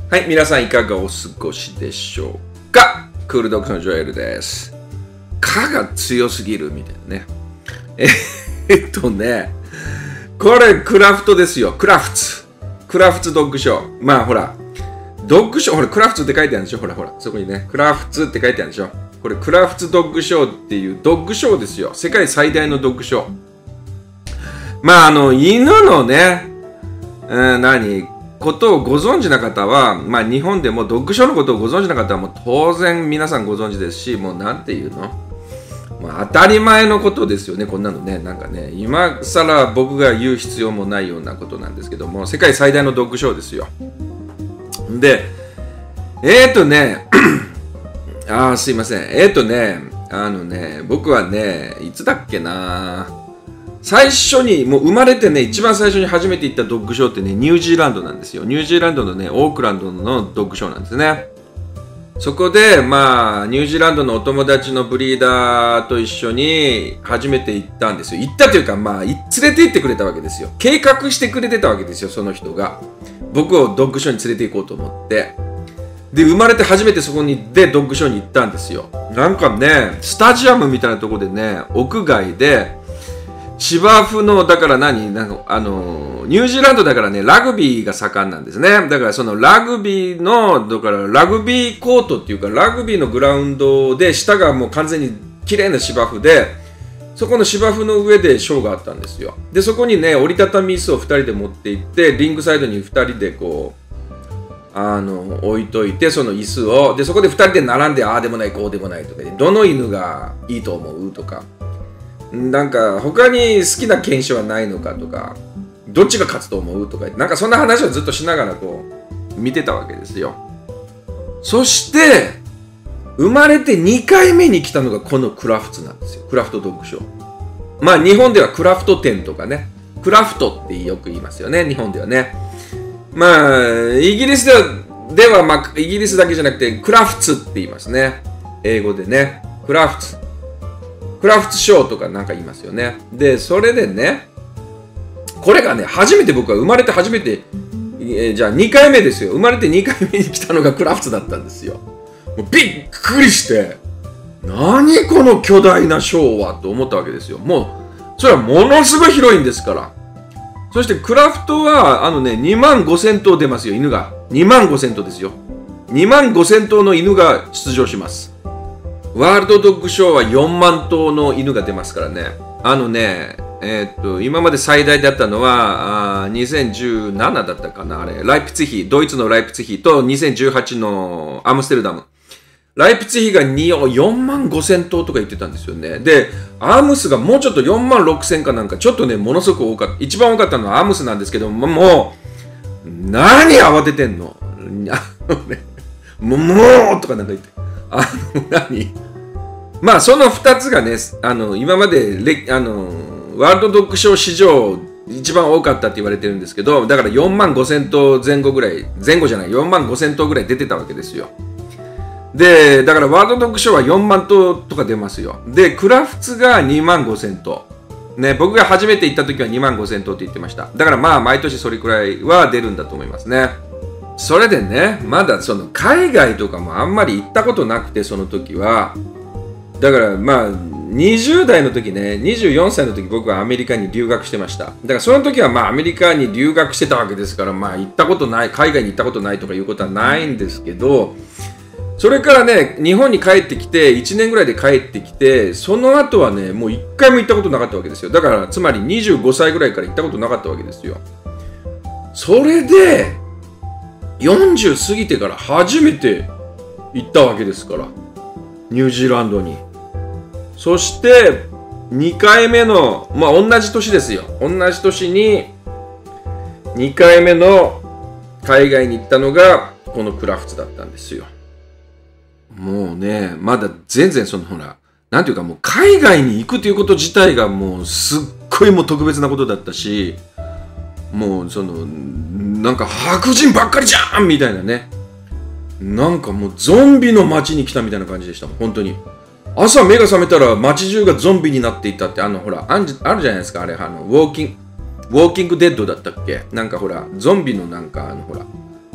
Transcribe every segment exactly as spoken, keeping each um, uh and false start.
はい、皆さんいかがお過ごしでしょうか。クールドッグのジョエルです。蚊が強すぎるみたいなね。えっとね、これクラフトですよ。クラフツ。クラフツドッグショー。まあほら、ドッグショー、ほら、クラフツって書いてあるんでしょ。ほらほら、そこにね、クラフツって書いてあるんでしょ。これクラフツドッグショーっていうドッグショーですよ。世界最大のドッグショー。まああの、犬のね、うん、何ことをご存知な方は、まあ日本でもドッグショーのことをご存知な方はもう当然皆さんご存知ですし、もうなんていうの、まあ、当たり前のことですよね、こんなのね。なんかね、今更僕が言う必要もないようなことなんですけども、世界最大のドッグショーですよ。で、えーとね、あーすいません。えーとね、あのね、僕はね、いつだっけな最初に、もう生まれてね、一番最初に初めて行ったドッグショーってね、ニュージーランドなんですよ。ニュージーランドのね、オークランドのドッグショーなんですね。そこで、まあ、ニュージーランドのお友達のブリーダーと一緒に初めて行ったんですよ。行ったというか、まあ、連れて行ってくれたわけですよ。計画してくれてたわけですよ、その人が。僕をドッグショーに連れて行こうと思って。で、生まれて初めてそこに、で、ドッグショーに行ったんですよ。なんかね、スタジアムみたいなところでね、屋外で、芝生の、だから何なんか、あの、ニュージーランドだからね、ラグビーが盛んなんですね。だからそのラグビーの、だからラグビーコートっていうか、ラグビーのグラウンドで、下がもう完全に綺麗な芝生で、そこの芝生の上でショーがあったんですよ。で、そこにね、折りたたみ椅子をふたりで持って行って、リングサイドにふたりでこう、あの、置いといて、その椅子を、で、そこでふたりで並んで、ああでもない、こうでもないとか、どの犬がいいと思うとか、なんか他に好きな犬種はないのかとか、どっちが勝つと思うとか、なんかそんな話をずっとしながらこう見てたわけですよ。そして生まれてにかいめに来たのがこのクラフトなんですよ。クラフトドッグショー。まあ日本ではクラフト店とかね、クラフトってよく言いますよね、日本ではね。まあイギリスではでは、まあ、イギリスだけじゃなくてクラフツって言いますね、英語でね。クラフツクラフトショーとかなんか言いますよね。で、それでね、これがね、初めて僕は生まれて初めて、えー、じゃあにかいめですよ。生まれてにかいめに来たのがクラフトだったんですよ。もうびっくりして、何この巨大なショーはと思ったわけですよ。もう、それはものすごい広いんですから。そしてクラフトは、あのね、にまんごせんとう出ますよ、犬が。にまんごせんとうですよ。にまんごせんとうの犬が出場します。ワールドドッグショーはよんまんとうの犬が出ますからね。あのね、えー、っと、今まで最大だったのは、あにせんじゅうななだったかな、あれ。ライプツィヒ、ドイツのライプツィヒとにせんじゅうはちのアムステルダム。ライプツィヒがよんまんごせんとうとか言ってたんですよね。で、アームスがもうちょっとよんまんろくせんかなんか、ちょっとね、ものすごく多かった。一番多かったのはアームスなんですけども、もう、何慌ててんのあのね、もう、もうとかなんか言って。あの、何まあそのふたつがね、あの今までレあのワールドドッグショー史上一番多かったって言われてるんですけど、だからよんまんごせんとうぜん後ぐらい、前後じゃない、よんまんごせんとうぐらい出てたわけですよ。で、だからワールドドッグショーはよんまんとうとか出ますよ。で、クラフツがにまんごせんとう。ね、僕が初めて行った時はにまんごせんとうって言ってました。だからまあ毎年それくらいは出るんだと思いますね。それでね、まだその海外とかもあんまり行ったことなくて、その時は。だからまあにじゅうだいの時ね、にじゅうよんさいの時僕はアメリカに留学してました。だからその時はまあアメリカに留学してたわけですから、まあ行ったことない、海外に行ったことないとかいうことはないんですけど、それからね、日本に帰ってきていちねんぐらいで帰ってきて、その後はね、もういっかいも行ったことなかったわけですよ。だからつまりにじゅうごさいぐらいから行ったことなかったわけですよ。それでよんじゅう過ぎてから初めて行ったわけですから、ニュージーランドに。そしてにかいめの、まあ同じ年ですよ。同じ年ににかいめの海外に行ったのがこのクラフトだったんですよ。もうね、まだ全然そのほら、なんていうかもう海外に行くということ自体がもうすっごいもう特別なことだったし、もうその、なんか白人ばっかりじゃんみたいなね。なんかもうゾンビの街に来たみたいな感じでしたもん、本当に。朝目が覚めたら街中がゾンビになっていたって、あのほら、あるじゃないですか、あれ、あの、ウォーキング、ウォーキングデッドだったっけ、なんかほら、ゾンビのなんか、あのほら、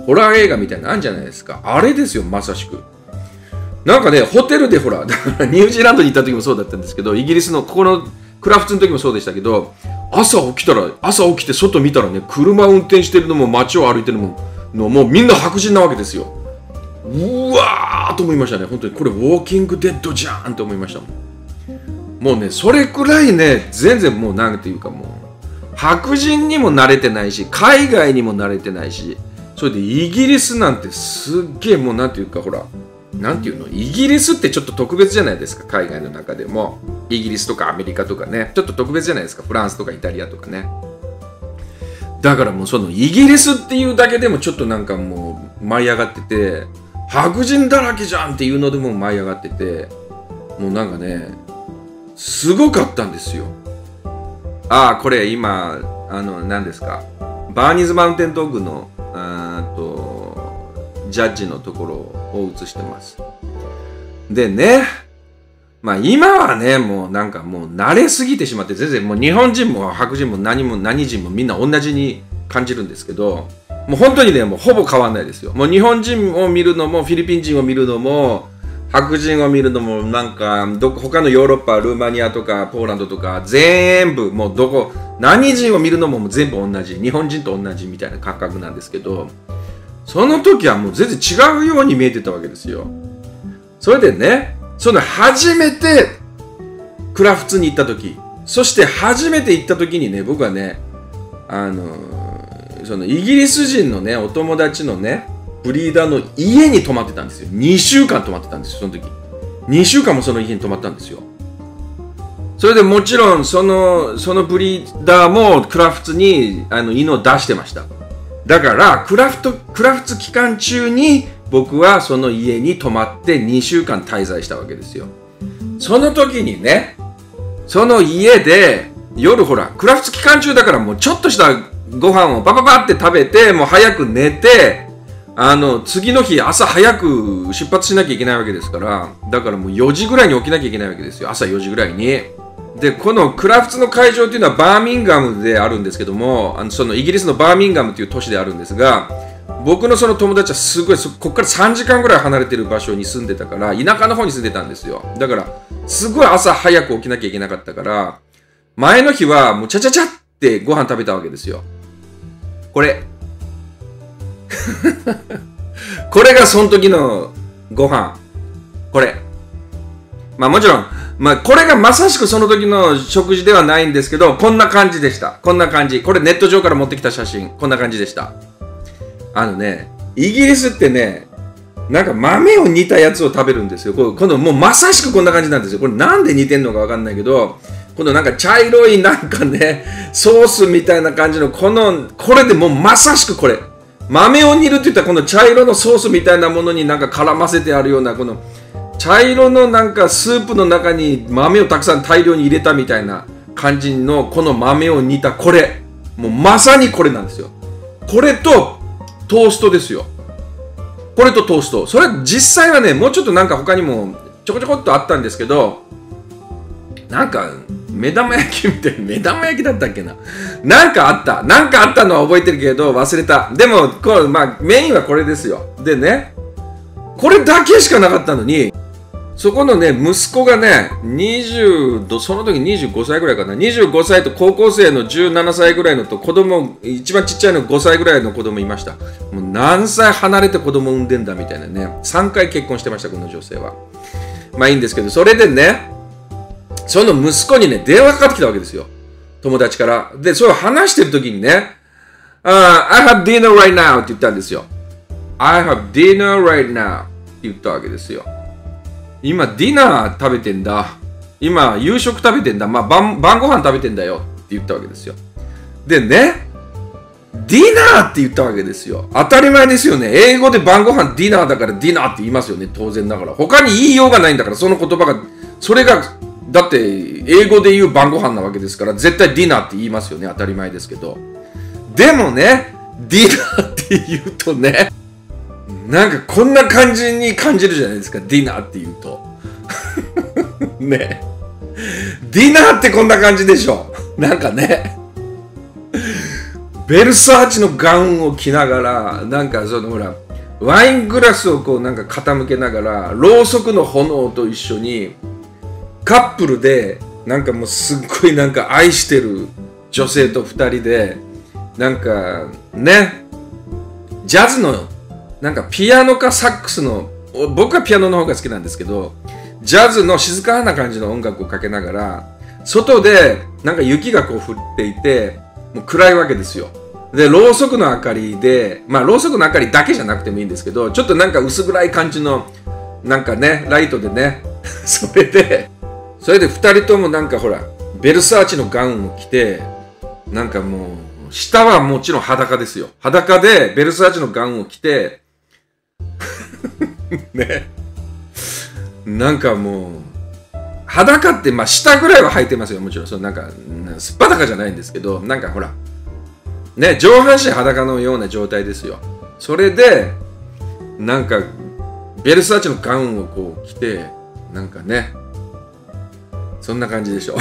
ホラー映画みたいなのあるんじゃないですか。あれですよ、まさしく。なんかね、ホテルでほら、だからニュージーランドに行った時もそうだったんですけど、イギリスのここのクラフツの時もそうでしたけど、朝起きたら、朝起きて外見たらね、車運転してるのも街を歩いてるのも、のもうみんな白人なわけですよ。うわーと思いましたね。本当にこれウォーキングデッドじゃんと思いましたもん。もうね、それくらいね、全然もうなんていうかもう、白人にも慣れてないし、海外にも慣れてないし、それでイギリスなんてすっげえもうなんていうかほら、なんていうの、イギリスってちょっと特別じゃないですか、海外の中でも。イギリスとかアメリカとかね、ちょっと特別じゃないですか、フランスとかイタリアとかね。だからもうそのイギリスっていうだけでもちょっとなんかもう舞い上がってて、白人だらけじゃんっていうのでも舞い上がってて、もうなんかね、すごかったんですよ。ああ、これ今、あの、何ですか、バーニーズマウンテンドッグの、あーと、ジャッジのところを映してます。でね、まあ今はね、もうなんかもう慣れすぎてしまって、全然もう日本人も白人も何も何人もみんな同じに感じるんですけど、もう本当にね、もうほぼ変わんないですよ。もう日本人を見るのも、フィリピン人を見るのも、白人を見るのも、なんか、どこ、他のヨーロッパ、ルーマニアとか、ポーランドとか、全部、もうどこ、何人を見るのももう全部同じ、日本人と同じみたいな感覚なんですけど、その時はもう全然違うように見えてたわけですよ。それでね、その初めてクラフツに行った時、そして初めて行った時にね、僕はね、あの、そのイギリス人のね、お友達のね、ブリーダーの家に泊まってたんですよ。にしゅうかん泊まってたんですよ、その時。にしゅうかんもその家に泊まったんですよ。それでもちろん、その、そのブリーダーもクラフツにあの犬を出してました。だから、クラフト、クラフツ期間中に僕はその家に泊まってにしゅうかん滞在したわけですよ。その時にね、その家で夜ほら、クラフツ期間中だからもうちょっとしたご飯をパパパって食べて、もう早く寝て、あの、次の日朝早く出発しなきゃいけないわけですから、だからもうよじぐらいに起きなきゃいけないわけですよ。朝よじぐらいに。で、このクラフツの会場っていうのはバーミンガムであるんですけども、あのそのイギリスのバーミンガムっていう都市であるんですが、僕のその友達はすごい、ここからさんじかんぐらい離れてる場所に住んでたから、田舎の方に住んでたんですよ。だから、すごい朝早く起きなきゃいけなかったから、前の日はもうちゃちゃちゃってご飯食べたわけですよ。これ。これがその時のご飯。これ。まあもちろん、まあこれがまさしくその時の食事ではないんですけど、こんな感じでした。こんな感じ。これネット上から持ってきた写真。こんな感じでした。あのね、イギリスってね、なんか豆を煮たやつを食べるんですよ。このもうまさしくこんな感じなんですよ。これなんで煮てんのかわかんないけど、このなんか茶色いなんかね、ソースみたいな感じの、この、これでもうまさしくこれ。豆を煮るって言ったらこの茶色のソースみたいなものになんか絡ませてあるような、この茶色のなんかスープの中に豆をたくさん大量に入れたみたいな感じのこの豆を煮たこれ。もうまさにこれなんですよ。これとトーストですよ。これとトースト。それ実際はね、もうちょっとなんか他にもちょこちょこっとあったんですけど、なんか目玉焼きみたいな、目玉焼きだったっけな。なんかあった。なんかあったのは覚えてるけど忘れた。でも、こうまあ、メインはこれですよ。でね、これだけしかなかったのに、そこのね、息子がね、にじゅう、その時にじゅうごさいぐらいかな。にじゅうごさいと高校生のじゅうななさいぐらいのと子供、一番ちっちゃいのごさいぐらいの子供いました。もう何歳離れて子供産んでんだみたいなね。さんかい結婚してました、この女性は。まあいいんですけど、それでね、その息子にね、電話かかってきたわけですよ。友達から。で、それを話してる時にね、uh, I have dinner right now って言ったんですよ。I have dinner right now って言ったわけですよ。今、ディナー食べてんだ。今、夕食食べてんだ。まあ、晩、晩ご飯食べてんだよって言ったわけですよ。でね、ディナーって言ったわけですよ。当たり前ですよね。英語で晩ご飯ディナーだからディナーって言いますよね。当然ながら。他に言いようがないんだから、その言葉が、それが、だって、英語で言う晩ご飯なわけですから、絶対ディナーって言いますよね。当たり前ですけど。でもね、ディナーって言うとね、なんかこんな感じに感じるじゃないですか。ディナーって言うと。ね。ディナーってこんな感じでしょ。なんかね。 ベルサーチのガウンを着ながら、なんかそのほら、ワイングラスをこうなんか傾けながら、ろうそくの炎と一緒に、カップルで、なんかもうすっごいなんか愛してる女性と二人で、なんかね、ジャズの、なんかピアノかサックスの、僕はピアノの方が好きなんですけど、ジャズの静かな感じの音楽をかけながら、外でなんか雪がこう降っていて、もう暗いわけですよ。で、ろうそくの明かりで、まあろうそくの明かりだけじゃなくてもいいんですけど、ちょっとなんか薄暗い感じの、なんかね、ライトでね、それで、それで二人ともなんかほら、ベルサーチのガウンを着て、なんかもう、下はもちろん裸ですよ。裸でベルサーチのガウンを着て、ね。なんかもう、裸って、まあ下ぐらいは履いてますよ。もちろん、そのなんか、すっぱだかじゃないんですけど、なんかほら、ね、上半身裸のような状態ですよ。それで、なんか、ベルサーチのガウンをこう着て、なんかね、そんな感じでしょ。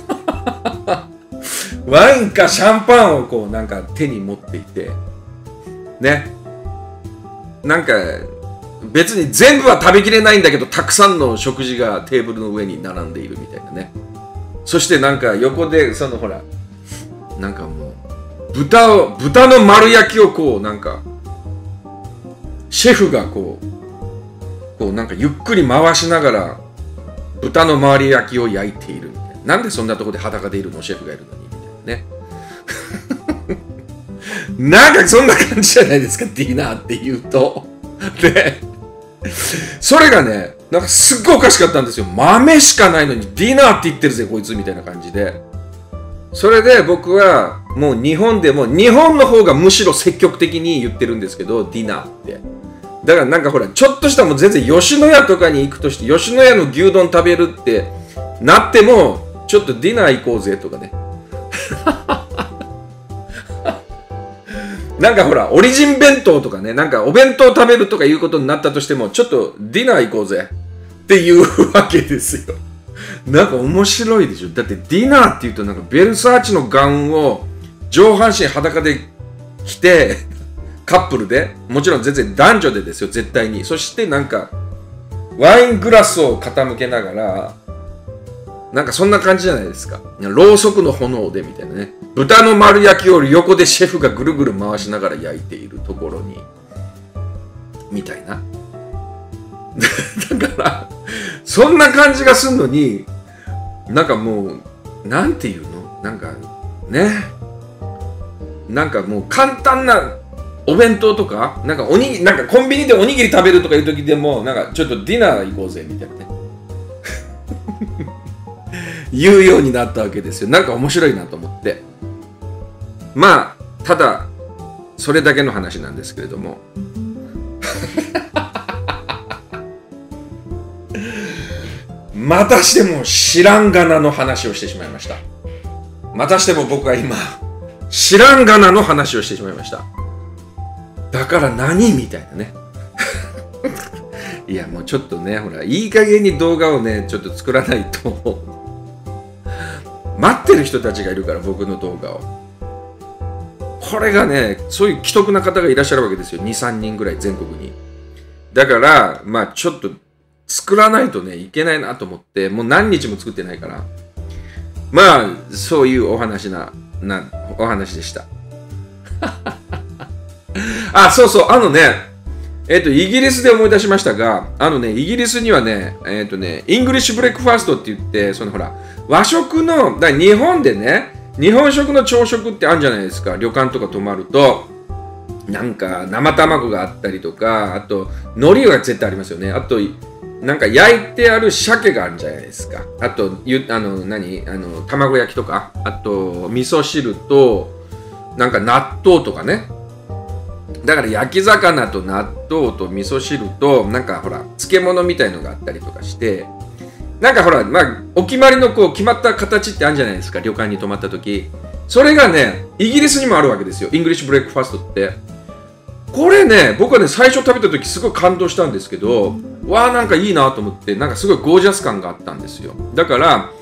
ワインかシャンパンをこうなんか手に持っていて、ね。なんか、別に全部は食べきれないんだけど、たくさんの食事がテーブルの上に並んでいるみたいなね。そしてなんか横で、そのほら、なんかもう、豚を、豚の丸焼きをこうなんか、シェフがこう、こうなんかゆっくり回しながら、豚の丸焼きを焼いているみたいな。なんでそんなとこで裸でいるのシェフがいるのにみたいなね。なんかそんな感じじゃないですか、ディナーって言うと。で、それがね、なんかすっごいおかしかったんですよ。豆しかないのにディナーって言ってるぜ、こいつみたいな感じで。それで僕はもう日本でも、日本の方がむしろ積極的に言ってるんですけど、ディナーって。だからなんかほら、ちょっとしたもう全然吉野家とかに行くとして、吉野家の牛丼食べるってなっても、ちょっとディナー行こうぜとかね。なんかほら、オリジン弁当とかね、なんかお弁当食べるとかいうことになったとしても、ちょっとディナー行こうぜっていうわけですよ。なんか面白いでしょ。だってディナーって言うとなんかベルサーチのガウンを上半身裸で着て、カップルで、もちろん全然男女でですよ、絶対に。そしてなんか、ワイングラスを傾けながら、なんかそんな感じじゃないですか。ろうそくの炎でみたいなね。豚の丸焼きを横でシェフがぐるぐる回しながら焼いているところに、みたいな。だから、そんな感じがすんのに、なんかもう、なんていうのなんか、ね。なんかもう簡単な、お弁当とか、なんかおにぎり、なんかコンビニでおにぎり食べるとかいう時でも、なんかちょっとディナー行こうぜみたいなね。言うようになったわけですよ。なんか面白いなと思って。まあ、ただ、それだけの話なんですけれども。またしても知らんがなの話をしてしまいました。またしても僕は今、知らんがなの話をしてしまいました。だから何みたいなね。いやもうちょっとね、ほら、いい加減に動画をね、ちょっと作らないと。待ってる人たちがいるから、僕の動画を。これがね、そういう既得な方がいらっしゃるわけですよ。に、さんにんぐらい全国に。だから、まあちょっと作らないとね、いけないなと思って、もう何日も作ってないから。まあ、そういうお話な、な、お話でした。あ、そうそう、あのね、えっと、イギリスで思い出しましたが、あのね、イギリスにはね、えっとね、イングリッシュブレックファーストって言って、そのほら、和食の、だ日本でね、日本食の朝食ってあるんじゃないですか。旅館とか泊まると、なんか生卵があったりとか、あと、海苔が絶対ありますよね。あと、なんか焼いてある鮭があるんじゃないですか。あと、ゆあの、何あの、卵焼きとか、あと、味噌汁と、なんか納豆とかね。だから焼き魚と納豆と味噌汁となんかほら漬物みたいのがあったりとかして、なんかほらまあお決まりのこう決まった形ってあるんじゃないですか、旅館に泊まった時。それがねイギリスにもあるわけですよ、イングリッシュブレックファーストって。これね僕はね最初食べた時すごい感動したんですけど、わあなんかいいなと思って、なんかすごいゴージャス感があったんですよ。だから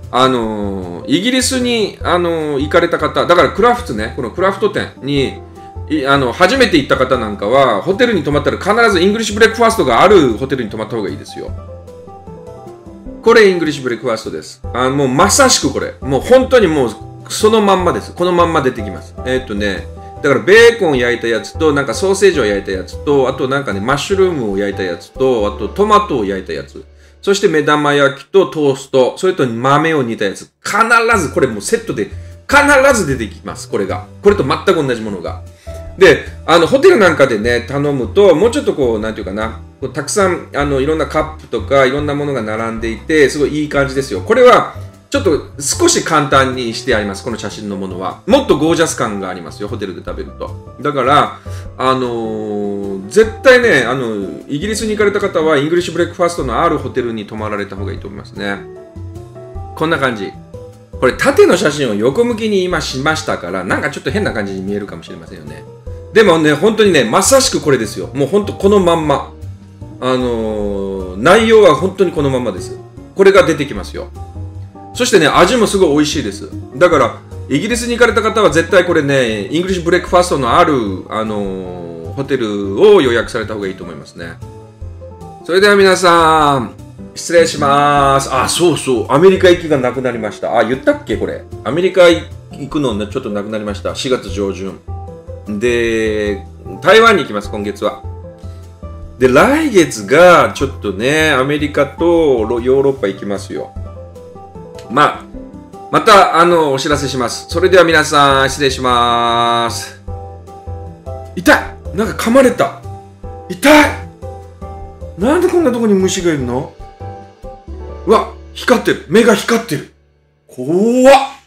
あのー、イギリスに、あのー、行かれた方、だからクラフトね、このクラフト店に、あの初めて行った方なんかは、ホテルに泊まったら必ずイングリッシュブレックファーストがあるホテルに泊まった方がいいですよ。これイングリッシュブレックファーストです。あもうまさしくこれ。もう本当にもうそのまんまです。このまんま出てきます。えー、っとね、だからベーコンを焼いたやつと、なんかソーセージを焼いたやつと、あとなんかね、マッシュルームを焼いたやつと、あとトマトを焼いたやつ。そして目玉焼きとトースト、それと豆を煮たやつ。必ずこれもうセットで、必ず出てきます。これが。これと全く同じものが。で、あの、ホテルなんかでね、頼むと、もうちょっとこう、なんていうかな、こうたくさん、あの、いろんなカップとか、いろんなものが並んでいて、すごいいい感じですよ。これは、ちょっと少し簡単にしてあります。この写真のものは。もっとゴージャス感がありますよ。ホテルで食べると。だから、あのー、絶対ね、あの、イギリスに行かれた方は、イングリッシュブレックファーストのあるホテルに泊まられた方がいいと思いますね。こんな感じ。これ、縦の写真を横向きに今しましたから、なんかちょっと変な感じに見えるかもしれませんよね。でもね、本当にね、まさしくこれですよ。もう本当このまんま。あのー、内容は本当にこのまんまです。これが出てきますよ。そしてね、味もすごい美味しいです。だから、イギリスに行かれた方は絶対これね、イングリッシュブレックファーストのある、あのー、ホテルを予約された方がいいと思いますね。それでは皆さん、失礼します。あ、そうそう。アメリカ行きがなくなりました。あ、言ったっけこれ。アメリカ行くのね、ちょっとなくなりました。しがつ上旬。で、台湾に行きます、今月は。で、来月がちょっとね、アメリカとヨーロッパ行きますよ。まあ、また、あの、お知らせします。それでは皆さん、失礼します。痛い！なんか噛まれた。痛い！なんでこんなとこに虫がいるの？うわ、光ってる。目が光ってる。怖っ！